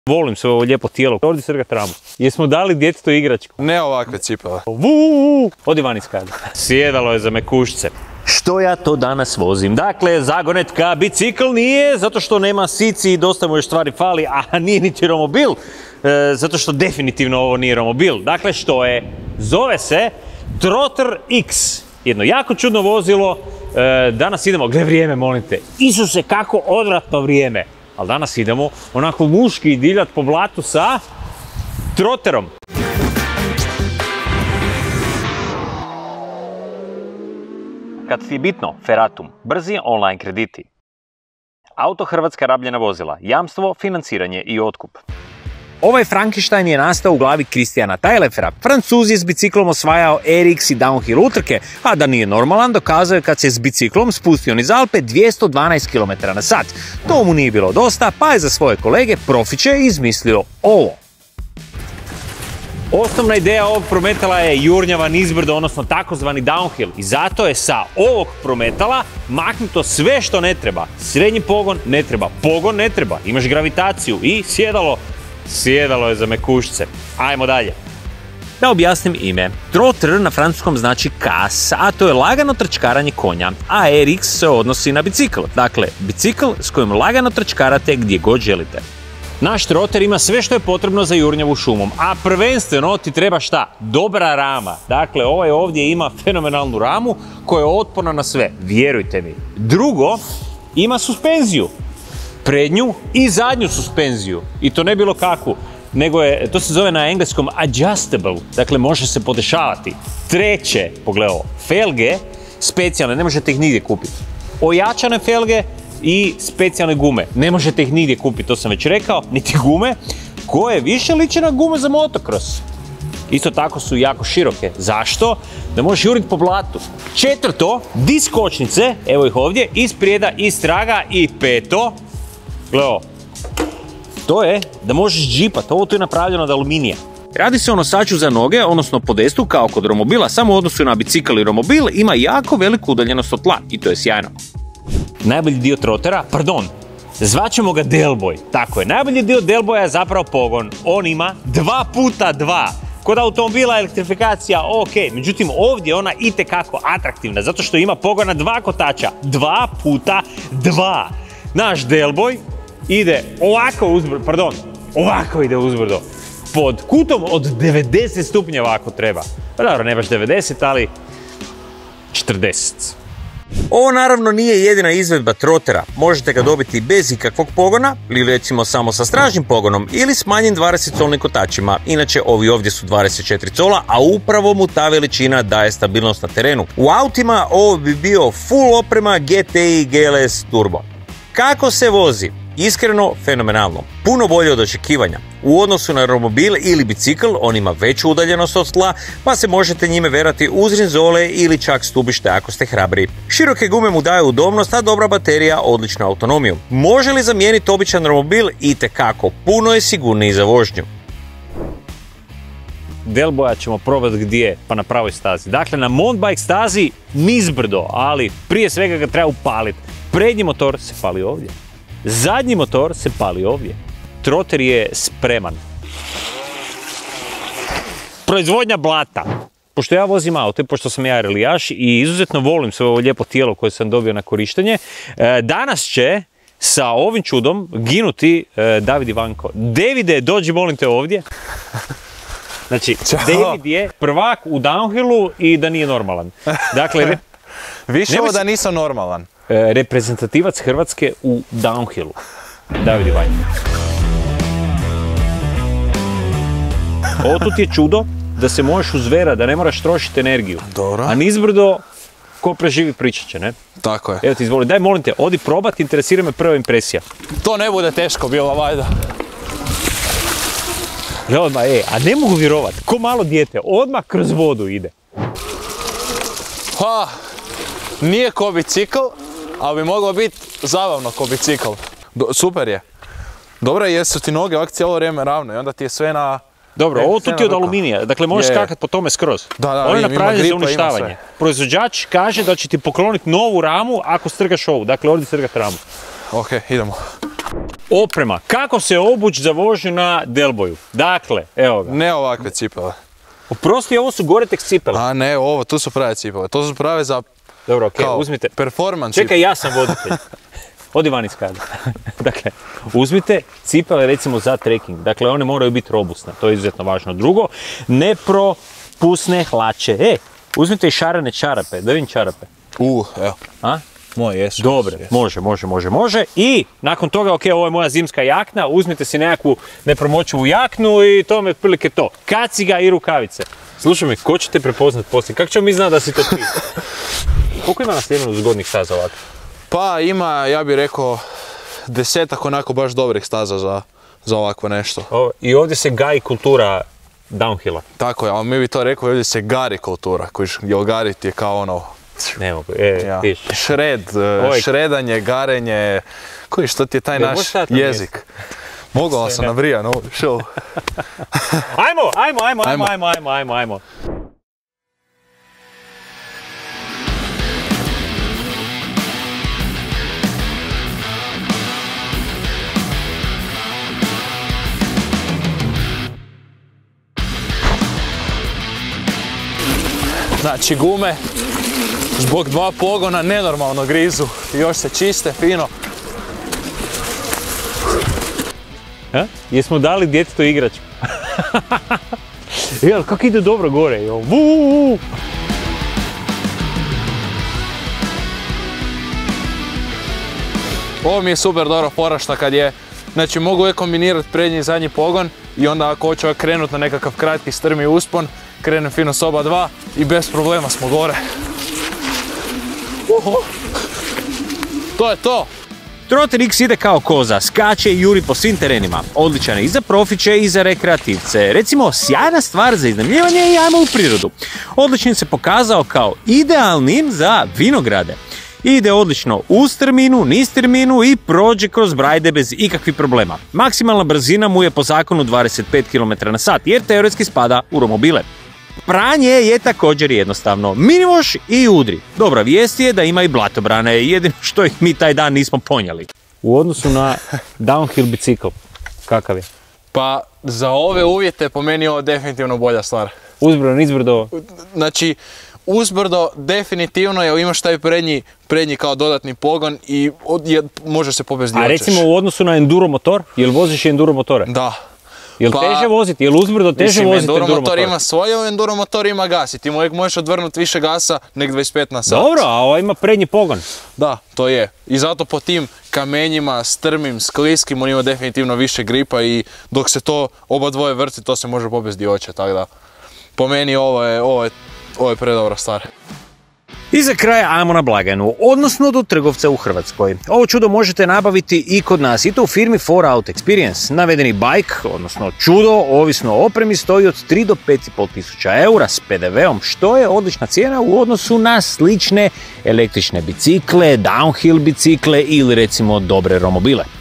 Volim sve ovo lijepo tijelo. Ovdje srgat ramu. Jesmo dali djetetu igračku? Ne ovakve cipele. Odi van iz kada. Sjedalo je za mekušce. Što ja to danas vozim? Dakle, zagonetka bicikl nije, zato što nema sici i dosta mu još stvari fali, a nije niti romobil, zato što definitivno ovo nije romobil. Dakle, što je? Zove se Trotter X. Jedno jako čudno vozilo. Danas idemo, gle vrijeme, molim te. Isuse, kako odvratno vrijeme. Ali danas idemo onako muški divljat po blatu sa Trotterom. Kad ti je bitno, Ferratum, brzi online krediti. Auto Hrvatska rabljena vozila, jamstvo, financiranje i otkup. Ovaj Frankenstein je nastao u glavi Kristijana Tajlefera. Francuz je s biciklom osvajao RX i downhill utrke, a da nije normalan dokazao je kad se s biciklom spustio niz Alpe 212 km/h. To mu nije bilo dosta, pa je za svoje kolege profiće izmislio ovo. Osnovna ideja ovog prometala je jurnjava nizbrdo, odnosno takozvani downhill, i zato je sa ovog prometala maknuto sve što ne treba. Srednji pogon ne treba, imaš gravitaciju i sjedalo je za mekušce. Ajmo dalje. Da objasnim ime. Trotter na francuskom znači kas, a to je lagano trčkaranje konja, a RX se odnosi na bicikl. Dakle, bicikl s kojim lagano trčkarate gdje god želite. Naš Trotter ima sve što je potrebno za jurnjavu šumom, a prvenstveno ti treba šta? Dobra rama. Dakle, ovaj ovdje ima fenomenalnu ramu koja je otporna na sve, vjerujte mi. Drugo, ima suspenziju. Prednju i zadnju suspenziju. I to ne bilo kakvu, nego je, to se zove na engleskom adjustable, dakle može se podešavati. Treće, pogledaj ovo, felge specijalne, ne možete ih nigdje kupiti. Ojačane felge i specijalne gume, ne možete ih nigdje kupiti, to sam već rekao, niti gume koje više liče na gume za motocross. Isto tako su jako široke. Zašto? Da možeš juriti po blatu. Četvrto, disk kočnice, evo ih ovdje, iz prijeda, iz traga. I peto, gledaj, to je da možeš džipat, ovo tu je napravljeno od aluminija. Radi se o nosaču za noge, odnosno podestu kao kod romobila, samo u odnosu na bicikl i romobil ima jako veliku udaljenost od tla i to je sjajno. Najbolji dio Trottera, zvaćemo ga Delboy, tako je, najbolji dio Delboya je zapravo pogon, on ima 2x2. Kod automobila elektrifikacija ok, međutim ovdje je ona itekako atraktivna, zato što ima pogon na 2 kotača, 2x2. Naš Delboy ide ovako ide uzbrdo, pod kutom od 90 stupnjeva ako treba. Pa dobro, ne baš 90, ali 40. Ovo naravno nije jedina izvedba Trottera, možete ga dobiti bez ikakvog pogona, ili recimo samo sa stražnim pogonom, ili s manjim 20-colnim kotačima, inače ovi ovdje su 24 cola, a upravo mu ta veličina daje stabilnost na terenu. U autima ovo bi bio full oprema GTI GLS Turbo. Kako se vozi? Iskreno, fenomenalno. Puno bolje od očekivanja. U odnosu na romobil ili bicikl, on ima veću udaljenost od tla, pa se možete njime verati uz rinzole ili čak stubište ako ste hrabri. Široke gume mu daju udobnost, a dobra baterija odličnu autonomiju. Može li zamijeniti običan romobil? Itekako, puno je sigurniji za vožnju. Delboya ćemo probati gdje, pa na pravoj stazi. Dakle, na mountain bike stazi nizbrdo, ali prije svega ga treba upaliti. Prednji motor se pali ovdje. Zadnji motor se pali ovdje. Trotter je spreman. Proizvodnja blata. Pošto ja vozim auto, pošto sam ja relijaš i izuzetno volim sve ovo lijepo tijelo koje sam dobio na korištenje, danas će sa ovim čudom ginuti David Ivanko. Davide, dođi molim te ovdje. Znači, David je prvak u downhillu i da nije normalan. Dakle, više ovo da nisam normalan. Reprezentativac Hrvatske u downhillu. David Ivanko. Ovo tu ti je čudo da se možeš uzvera, da ne moraš trošiti energiju. Dobro. A nizbrdo, ko preživi pričat će, ne? Tako je. Evo ti izvoli, daj molim te, odi probat, interesira me prva impresija. To ne bude teško bilo, vajda. Odmah, a ne mogu vjerovat, ko malo dijete, odmah kroz vodu ide. Ha, nije ko bicikl, ali bi moglo biti zabavno ko bicikl. Super je. Dobro je jer su ti noge ovak cijelo vrijeme ravno i onda ti je sve na... Dobro, ovo tu ti je od aluminija, dakle možeš skakat po tome skroz. Da, ovo je napravljeno za uništavanje. Proizvođač kaže da će ti pokloniti novu ramu ako strgaš ovu, dakle ovdje strgati ramu. Ok, idemo. Oprema. Kako se obući za vožnju na Delboju? Dakle, evo ga. Ne ovakve cipele. Oprosti, ovo su Gore-Tex cipele. A ne, ovo, tu su prave cipele. To su prave za Dobro, okej, kao uzmite. performance. Čekaj, ja sam voditelj. Odi van iz kadra. Dakle, uzmite cipele recimo za trekking. Dakle, one moraju biti robustne. To je izuzetno važno. Drugo, nepropusne hlače. Uzmite i šarene čarape. Da vidim čarape. Evo. A? Moje jesu. Dobre, može. I nakon toga, ok, ovo je moja zimska jakna, uzmite si nekakvu nepromočivu jaknu i to mi je otprilike to. Kaciga i rukavice. Slušaj me, ko će te prepoznat poslije? Kako ćemo mi znati da si to ti? Koliko ima na Sljemenu zgodnih staza ovako? Pa ima, ja bih rekao, 10 onako baš dobrih staza za ovako nešto. I ovdje se gaji kultura downhilla. Tako je, ali mi bi to rekao, ovdje se gari kultura, jer gariti je kao ono... Ne mogu, šredanje, garenje, koji što ti je taj naš jezik. Mogao sam na Brian, show. Ajmo. Znači gume, zbog 2 pogona nenormalno grizu, još se čiste fino. Jesmo dali djetetu igračku? Jel, kako ide dobro gore? Ovo mi je super dobro porašta kad je, znači mogu uvijek kombinirati prednji i zadnji pogon i onda ako hoću krenut na nekakav kratki strmi uspon, krenem fino s oba dva i bez problema smo gore. To je to! Trotter X ide kao koza, skače i juri po svim terenima. Odličan je i za profiće i za rekreativce. Recimo, sjajna stvar za iznajmljivanje i ajmo u prirodu. Odličnim se pokazao kao idealnim za vinograde. Ide odlično uz terminu, niz terminu i prođe kroz brajde bez ikakvih problema. Maksimalna brzina mu je po zakonu 25 km/h jer teoretski spada u romobile. Pranje je također jednostavno. Minivoš i udri. Dobra vijest je da ima i blatobrane, jedino što ih mi taj dan nismo ponijeli. U odnosu na downhill bicikl, kakav je? Pa za ove uvjete po meni je ovo definitivno bolja stvar. Uzbrdo, nizbrdo? Znači, uzbrdo definitivno je, imaš taj prednji kao dodatni pogon i može se popesti gdje hoćeš. A recimo u odnosu na enduro motor, jel voziš enduro motore? Da. Jel teže voziti? Jel uzbrdo teže voziti enduro motor? Ima svoje, enduro motor ima gas i ti uvijek možeš odvrnuti više gasa nek 25 na sat. Dobro, a ovo ima prednji pogon. Da, to je. I zato po tim kamenjima, strmim, skliskim, on ima definitivno više gripa i dok se to oba dvoje vrti, to se može popesti gdje hoće, tako da. Po meni ovo je predobra stvar. I za kraj ajmo na blagajnu, odnosno do trgovca u Hrvatskoj. Ovo čudo možete nabaviti i kod nas, i to u firmi 4Out Experience. Navedeni bike, odnosno čudo, ovisno o opremi, stoji od 3 do 5,5 tisuća eura s PDV-om, što je odlična cijena u odnosu na slične električne bicikle, downhill bicikle ili recimo dobre romobile.